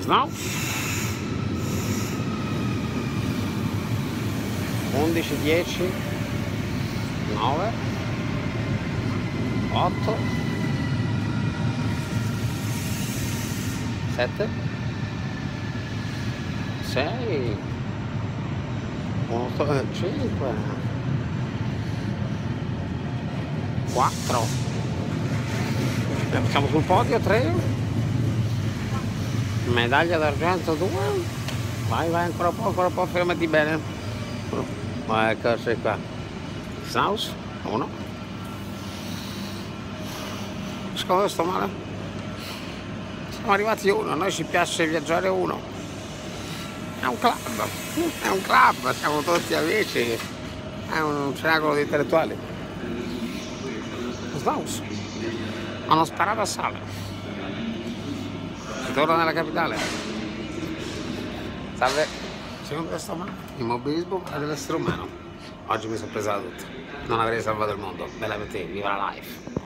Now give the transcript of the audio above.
No? 11, 10, 9, 8, 7, 6, 8, 5, 4. Siamo sul podio, 3. Medaglia d'argento 2. Vai, ancora un po', fermati bene. Ecco, sei qua. Snaus, 1. Secondo sto male? Siamo arrivati 1, a noi ci piace viaggiare 1. È un club, siamo tutti amici, è un triangolo di intellettuali. Snaus, hanno sparato a sale. Si torna nella capitale. Salve, secondo questo male, immobilismo è dell'essere umano. Oggi mi sono presa da tutto. Non avrei salvato il mondo. Bella per te, viva la life.